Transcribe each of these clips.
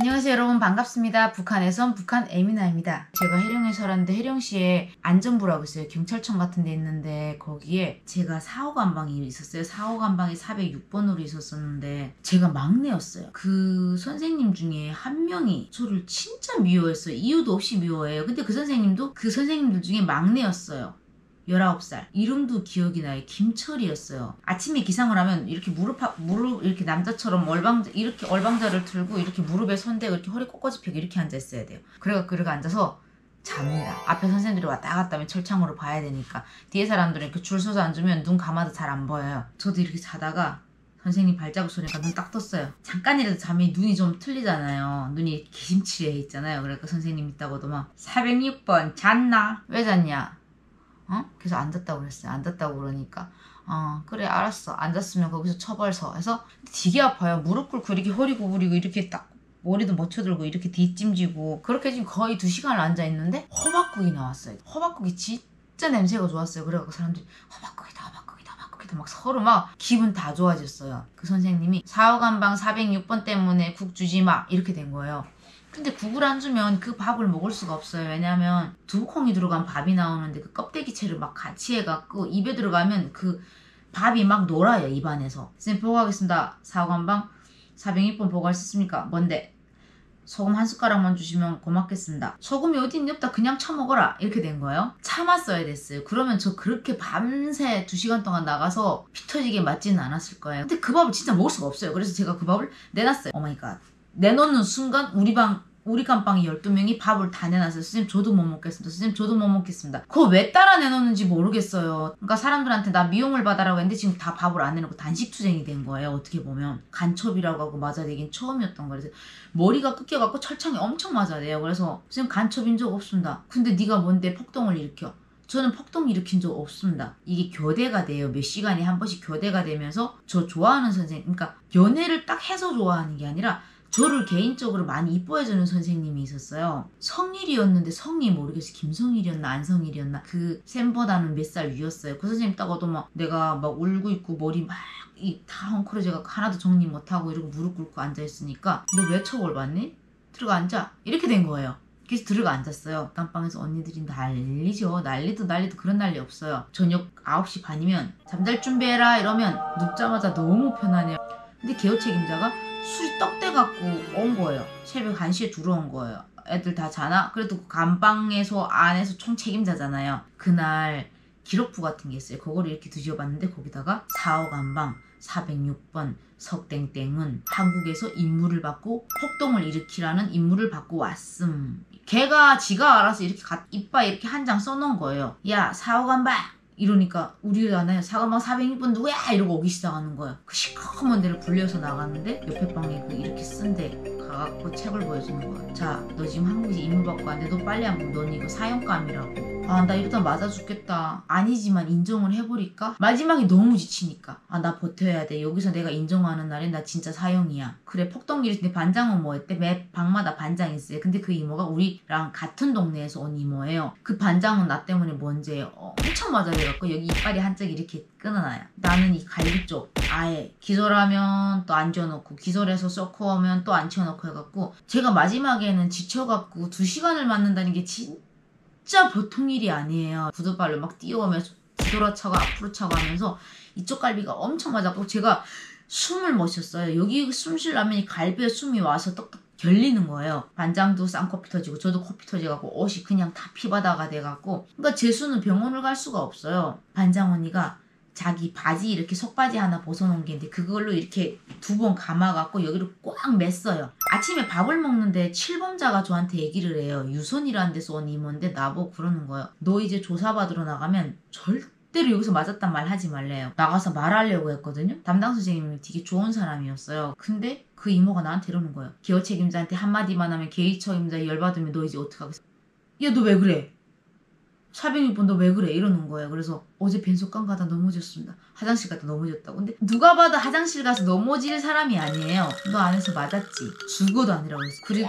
안녕하세요 여러분, 반갑습니다. 북한에선 북한 에미나입니다. 제가 해령에 살았는데 해령시에 안전부라고 있어요. 경찰청 같은 데 있는데 거기에 제가 4호 간방이 있었어요. 4호 간방이 406번으로 있었었는데 제가 막내였어요. 그 선생님 중에 한 명이 저를 진짜 미워했어요. 이유도 없이 미워해요. 근데 그 선생님도 그 선생님들 중에 막내였어요. 19살. 이름도 기억이 나요. 김철이었어요. 아침에 기상을 하면 이렇게 무릎 이렇게 남자처럼 이렇게 얼방자를 틀고 이렇게 무릎에 손대고 이렇게 허리 꼿꼿이 펴고 이렇게 앉아 있어야 돼요. 그래가 앉아서 잡니다. 앞에 선생님들이 왔다 갔다 하면 철창으로 봐야 되니까. 뒤에 사람들은 이렇게 줄 서서 앉으면 눈 감아도 잘 안 보여요. 저도 이렇게 자다가 선생님 발자국 소리가 눈 딱 떴어요. 잠깐이라도 잠이 눈이 좀 틀리잖아요. 눈이 기심치레 있잖아요. 그러니까 선생님 있다고도 막 406번 잤나? 왜 잤냐? 그래서 앉았다고 그랬어요. 앉았다고 그러니까 그래 알았어. 앉았으면 거기서 처벌서 해서 되게 아파요. 무릎 꿇고 이렇게 허리 구부리고 이렇게 딱 머리도 묻혀들고 이렇게 뒷짐지고 그렇게 지금 거의 2시간을 앉아있는데 호박국이 나왔어요. 호박국이 진짜 냄새가 좋았어요. 그래갖고 사람들이 호박국이다 막 서로 막 기분 다 좋아졌어요. 그 선생님이 4호 간방 406번 때문에 국 주지 마 이렇게 된 거예요. 근데 국을 안 주면 그 밥을 먹을 수가 없어요. 왜냐면 두부콩이 들어간 밥이 나오는데 그 껍데기채를 막 같이 해갖고 입에 들어가면 그 밥이 막 놀아요. 입안에서. 선생님 보고하겠습니다. 4호 간방 406번 보고할 수 있습니까? 뭔데? 소금 한 숟가락만 주시면 고맙겠습니다. 소금이 어디 있니 없다 그냥 처먹어라 이렇게 된 거예요. 참았어야 됐어요. 그러면 저 그렇게 밤새 2시간 동안 나가서 피 터지게 맞지는 않았을 거예요. 근데 그 밥을 진짜 먹을 수가 없어요. 그래서 제가 그 밥을 내놨어요. 오마이갓. 내놓는 순간 우리 감방이 12명이 밥을 다 내놨어요. 선생님 저도 못 먹겠습니다. 선생님 저도 못 먹겠습니다. 그거 왜 따라 내놓는지 모르겠어요. 그러니까 사람들한테 나 미용을 받아라고 했는데 지금 다 밥을 안 내놓고 단식투쟁이 된 거예요. 어떻게 보면 간첩이라고 하고 맞아대긴 처음이었던 거예요. 그래서 머리가 꺾여갖고 철창이 엄청 맞아대요. 그래서 선생님 간첩인 적 없습니다. 근데 네가 뭔데 폭동을 일으켜? 저는 폭동 일으킨 적 없습니다. 이게 교대가 돼요. 몇 시간에 한 번씩 교대가 되면서 저 좋아하는 선생님, 그러니까 연애를 딱 해서 좋아하는 게 아니라 저를 개인적으로 많이 이뻐해주는 선생님이 있었어요. 성일이었는데 성이 모르겠어요. 김성일이었나 안성일이었나 그 쌤보다는 몇 살 위였어요. 그 선생님 딱 와도 막 내가 막 울고 있고 머리 막 다 헝클어져가 하나도 정리 못하고 이러고 무릎 꿇고 앉아있으니까 너 왜 처벌 받니? 들어가 앉아. 이렇게 된 거예요. 그래서 들어가 앉았어요. 깜방에서 언니들이 난리죠. 난리도 그런 난리 없어요. 저녁 9시 반이면 잠잘 준비해라 이러면 눕자마자 너무 편하네요. 근데 개호 책임자가 술이 떡대갖고 온 거예요. 새벽 1시에 들어온 거예요. 애들 다 자나? 그래도 그 감방에서 안에서 총 책임자잖아요. 그날 기록부 같은 게 있어요. 그거를 이렇게 뒤져봤는데 거기다가 4호 간방 406번 석땡땡은 한국에서 임무를 받고 폭동을 일으키라는 임무를 받고 왔음. 걔가 지가 알아서 이렇게 이빨 이렇게 한 장 써놓은 거예요. 야 4호 간방! 이러니까 우리가 나요. 4간방 406번 누구야? 이러고 오기 시작하는 거예요. 그 시커먼 데를 불려서 나갔는데 옆에 방에 그 이렇게 쓴데 가갖고 책을 보여주는 거예요. 자, 너 지금 한국에서 임무 받고 왔는데 너 빨리 안 보면 넌 이거 사형감이라고. 나 이러다 맞아 죽겠다. 아니지만 인정을 해버릴까? 마지막에 너무 지치니까 나 버텨야 돼. 여기서 내가 인정하는 날엔 나 진짜 사형이야. 그래 폭동 일으키는데 반장은 뭐 했대? 매 방마다 반장이 있어요. 근데 그 이모가 우리랑 같은 동네에서 온 이모예요. 그 반장은 나 때문에 뭔지 엄청 맞아요. 여기 이빨이 한쪽 이렇게 끊어놔요. 나는 이 갈비 쪽 아예 기절하면 또 앉혀놓고 기절해서 쏘고 오면 또 앉혀놓고 해갖고 제가 마지막에는 지쳐갖고 2시간을 맞는다는 게 진짜 보통 일이 아니에요. 구두발로 막 뛰어오면서 뒤돌아차고 앞으로 차고 하면서 이쪽 갈비가 엄청 맞았고 제가 숨을 못 쉬었어요. 여기 숨 쉬려면 이 갈비에 숨이 와서 떡떡 결리는 거예요. 반장도 쌍코피 터지고 저도 코피 터져갖고 옷이 그냥 다 피바다가 돼갖고 그러니까 재수는 병원을 갈 수가 없어요. 반장 언니가 자기 바지 이렇게 속바지 하나 벗어놓은 게 있는데 그걸로 이렇게 2번 감아갖고 여기를 꽉 맸어요. 아침에 밥을 먹는데 칠범자가 저한테 얘기를 해요. 유선이라는 데서 온 이모인데 나보고 그러는 거예요. 너 이제 조사받으러 나가면 절대로 여기서 맞았단 말 하지 말래요. 나가서 말하려고 했거든요. 담당 선생님이 되게 좋은 사람이었어요. 근데 그 이모가 나한테 이러는 거예요. 개호 책임자한테 한마디만 하면 개호 책임자 열받으면 너 이제 어떡하겠어? 야 너 왜 그래? 406번 너 왜 그래? 이러는 거예요. 그래서 어제 벤속강 가다 넘어졌습니다. 화장실 가다 넘어졌다고. 근데 누가 봐도 화장실 가서 넘어질 사람이 아니에요. 너 안에서 맞았지? 죽어도 아니라고 그랬어. 그리고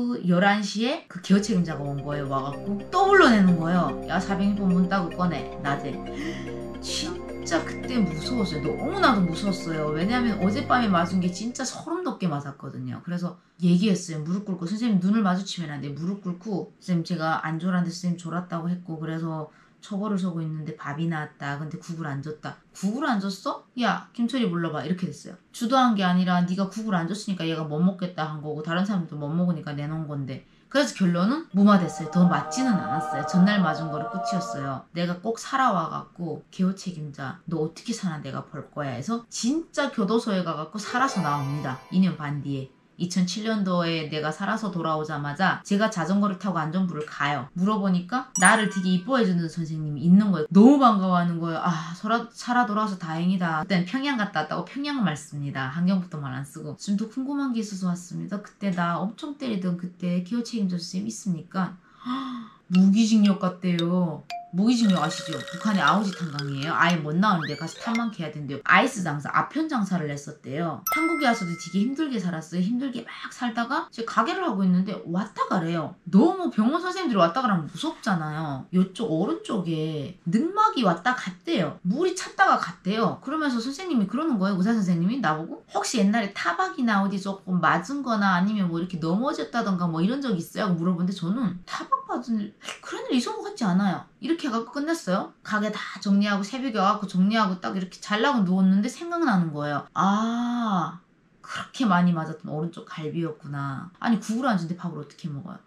11시에 그 개호 책임자가 온 거예요. 와갖고 또 불러내는 거예요. 야 406번 문 따고 꺼내. 낮에. 진짜 그때 무서웠어요. 너무나도 무서웠어요. 왜냐하면 어젯밤에 맞은 게 진짜 소름 돋게 맞았거든요. 그래서 얘기했어요. 무릎 꿇고 선생님 눈을 마주치면 안 돼. 무릎 꿇고 선생님 제가 안 졸았는데 선생님 졸았다고 했고 그래서 초벌을 서고 있는데 밥이 나왔다. 근데 국을 안 줬다. 국을 안 줬어? 야 김철이 불러봐. 이렇게 됐어요. 주도한 게 아니라 네가 국을 안 줬으니까 얘가 못 먹겠다 한 거고 다른 사람들도 못 먹으니까 내놓은 건데 그래서 결론은 무마됐어요. 더 맞지는 않았어요. 전날 맞은 거를 끝이었어요. 내가 꼭 살아와갖고 개호 책임자 너 어떻게 사나 내가 볼 거야 해서 진짜 교도소에 가갖고 살아서 나옵니다. 2년 반 뒤에. 2007년도에 내가 살아서 돌아오자마자 제가 자전거를 타고 안전부를 가요. 물어보니까 나를 되게 이뻐해주는 선생님이 있는 거예요. 너무 반가워하는 거예요. 아 살아 돌아와서 다행이다. 그때는 평양 갔다 왔다고 평양말 씁니다. 한경부터 말 안 쓰고. 지금 또 궁금한 게 있어서 왔습니다. 그때 나 엄청 때리던 그때 기호 책임자 선생님 있습니까? 무기징역 같대요. 무기징역 아시죠? 북한의 아우지 탄광이에요. 아예 못 나오는데 가서 탐망케 해야 된대요. 아이스 장사, 아편 장사를 했었대요. 한국에 와서도 되게 힘들게 살았어요. 힘들게 막 살다가 제가 가게를 하고 있는데 왔다 가래요. 너무 병원 선생님들이 왔다 가라면 무섭잖아요. 이쪽 오른쪽에 늑막이 왔다 갔대요. 물이 찼다가 갔대요. 그러면서 선생님이 그러는 거예요. 의사 선생님이 나보고 혹시 옛날에 타박이나 어디 조금 맞은 거나 아니면 뭐 이렇게 넘어졌다던가 뭐 이런 적 있어요? 무물어보는데 저는 타박 받은 그런 일 있은 것 같지 않아요. 이렇게 해갖고 끝냈어요. 가게 다 정리하고 새벽에 와갖고 정리하고 딱 이렇게 잘라고 누웠는데 생각나는 거예요. 아 그렇게 많이 맞았던 오른쪽 갈비였구나. 아니 국을 안 주는데 밥을 어떻게 먹어요?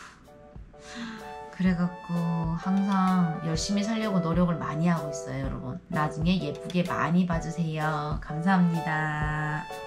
그래갖고 항상 열심히 살려고 노력을 많이 하고 있어요 여러분. 나중에 예쁘게 많이 봐주세요. 감사합니다.